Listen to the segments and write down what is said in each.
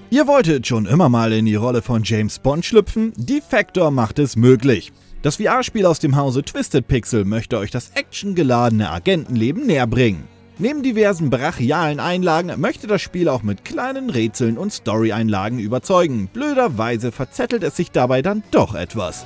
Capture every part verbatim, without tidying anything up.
Ihr wolltet schon immer mal in die Rolle von James Bond schlüpfen? Defector macht es möglich. Das V R-Spiel aus dem Hause Twisted Pixel möchte euch das actiongeladene Agentenleben näher bringen. Neben diversen brachialen Einlagen möchte das Spiel auch mit kleinen Rätseln und Story-Einlagen überzeugen. Blöderweise verzettelt es sich dabei dann doch etwas.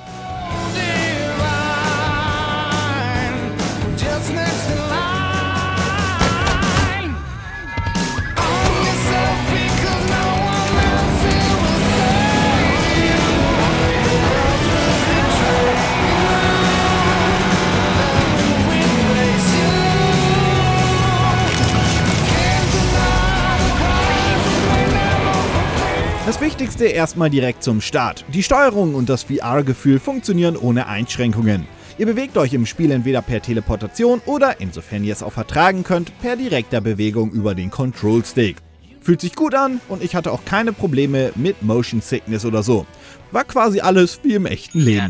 Das Wichtigste erstmal direkt zum Start. Die Steuerung und das V R-Gefühl funktionieren ohne Einschränkungen. Ihr bewegt euch im Spiel entweder per Teleportation oder, insofern ihr es auch vertragen könnt, per direkter Bewegung über den Control-Stick. Fühlt sich gut an und ich hatte auch keine Probleme mit Motion Sickness oder so. War quasi alles wie im echten Leben.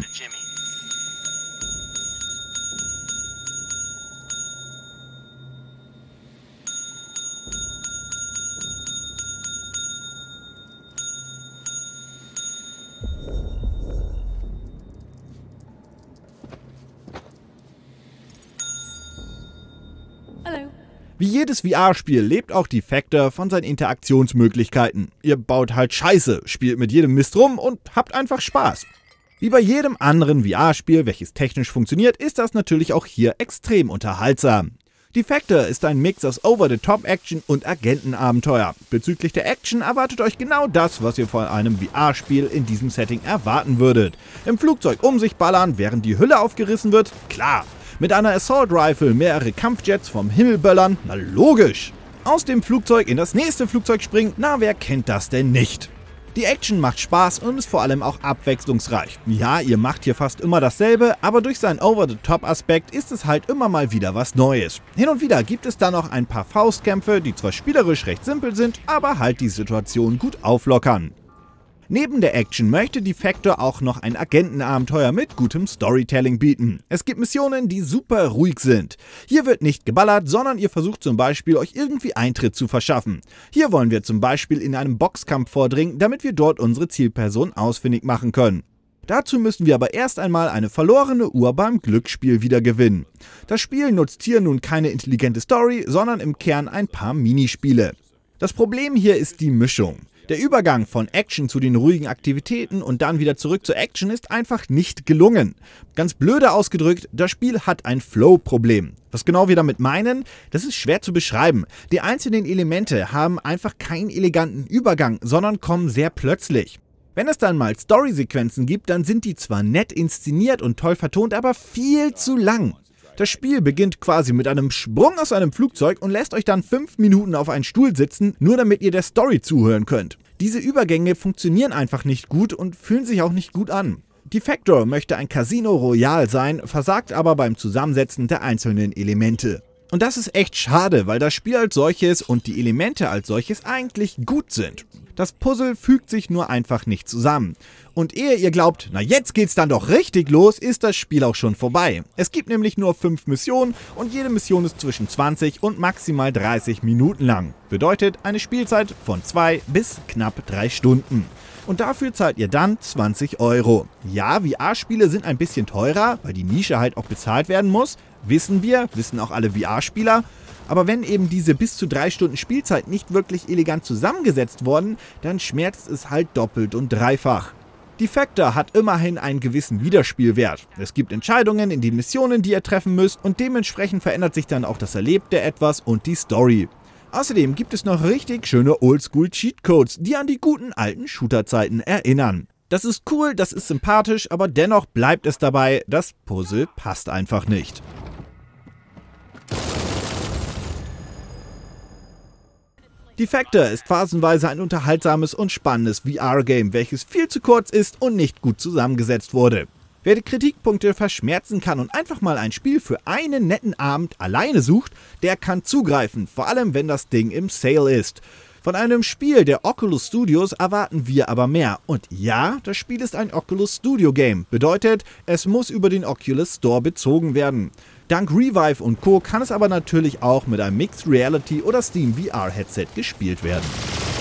Wie jedes V R-Spiel lebt auch Defector von seinen Interaktionsmöglichkeiten. Ihr baut halt Scheiße, spielt mit jedem Mist rum und habt einfach Spaß. Wie bei jedem anderen V R-Spiel, welches technisch funktioniert, ist das natürlich auch hier extrem unterhaltsam. Defector ist ein Mix aus Over-the-Top-Action und Agentenabenteuer. Bezüglich der Action erwartet euch genau das, was ihr von einem V R-Spiel in diesem Setting erwarten würdet. Im Flugzeug um sich ballern, während die Hülle aufgerissen wird? Klar. Mit einer Assault Rifle mehrere Kampfjets vom Himmel böllern? Na logisch! Aus dem Flugzeug in das nächste Flugzeug springen? Na, wer kennt das denn nicht? Die Action macht Spaß und ist vor allem auch abwechslungsreich. Ja, ihr macht hier fast immer dasselbe, aber durch seinen Over-the-Top-Aspekt ist es halt immer mal wieder was Neues. Hin und wieder gibt es da noch ein paar Faustkämpfe, die zwar spielerisch recht simpel sind, aber halt die Situation gut auflockern. Neben der Action möchte Defector auch noch ein Agentenabenteuer mit gutem Storytelling bieten. Es gibt Missionen, die super ruhig sind. Hier wird nicht geballert, sondern ihr versucht zum Beispiel euch irgendwie Eintritt zu verschaffen. Hier wollen wir zum Beispiel in einem Boxkampf vordringen, damit wir dort unsere Zielperson ausfindig machen können. Dazu müssen wir aber erst einmal eine verlorene Uhr beim Glücksspiel wieder gewinnen. Das Spiel nutzt hier nun keine intelligente Story, sondern im Kern ein paar Minispiele. Das Problem hier ist die Mischung. Der Übergang von Action zu den ruhigen Aktivitäten und dann wieder zurück zur Action ist einfach nicht gelungen. Ganz blöde ausgedrückt, das Spiel hat ein Flow-Problem. Was genau wir damit meinen, das ist schwer zu beschreiben. Die einzelnen Elemente haben einfach keinen eleganten Übergang, sondern kommen sehr plötzlich. Wenn es dann mal Story-Sequenzen gibt, dann sind die zwar nett inszeniert und toll vertont, aber viel zu lang. Das Spiel beginnt quasi mit einem Sprung aus einem Flugzeug und lässt euch dann fünf Minuten auf einen Stuhl sitzen, nur damit ihr der Story zuhören könnt. Diese Übergänge funktionieren einfach nicht gut und fühlen sich auch nicht gut an. Defector möchte ein Casino Royale sein, versagt aber beim Zusammensetzen der einzelnen Elemente. Und das ist echt schade, weil das Spiel als solches und die Elemente als solches eigentlich gut sind. Das Puzzle fügt sich nur einfach nicht zusammen. Und ehe ihr glaubt, na jetzt geht's dann doch richtig los, ist das Spiel auch schon vorbei. Es gibt nämlich nur fünf Missionen und jede Mission ist zwischen zwanzig und maximal dreißig Minuten lang. Bedeutet eine Spielzeit von zwei bis knapp drei Stunden. Und dafür zahlt ihr dann zwanzig Euro. Ja, V R-Spiele sind ein bisschen teurer, weil die Nische halt auch bezahlt werden muss. Wissen wir, wissen auch alle V R-Spieler. Aber wenn eben diese bis zu drei Stunden Spielzeit nicht wirklich elegant zusammengesetzt wurden, dann schmerzt es halt doppelt und dreifach. Defector hat immerhin einen gewissen Wiederspielwert. Es gibt Entscheidungen in den Missionen, die ihr treffen müsst und dementsprechend verändert sich dann auch das Erlebte etwas und die Story. Außerdem gibt es noch richtig schöne Oldschool-Cheatcodes, die an die guten alten Shooter-Zeiten erinnern. Das ist cool, das ist sympathisch, aber dennoch bleibt es dabei, das Puzzle passt einfach nicht. Defector ist phasenweise ein unterhaltsames und spannendes V R-Game, welches viel zu kurz ist und nicht gut zusammengesetzt wurde. Wer die Kritikpunkte verschmerzen kann und einfach mal ein Spiel für einen netten Abend alleine sucht, der kann zugreifen, vor allem wenn das Ding im Sale ist. Von einem Spiel der Oculus Studios erwarten wir aber mehr. Und ja, das Spiel ist ein Oculus Studio Game. Bedeutet, es muss über den Oculus Store bezogen werden. Dank Revive und Co. kann es aber natürlich auch mit einem Mixed Reality oder Steam V R Headset gespielt werden.